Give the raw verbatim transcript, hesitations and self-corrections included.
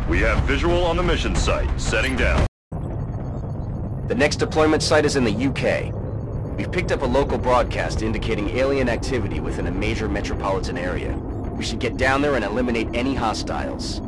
We have visual on the mission site. Setting down. The next deployment site is in the U K. We've picked up a local broadcast indicating alien activity within a major metropolitan area. We should get down there and eliminate any hostiles.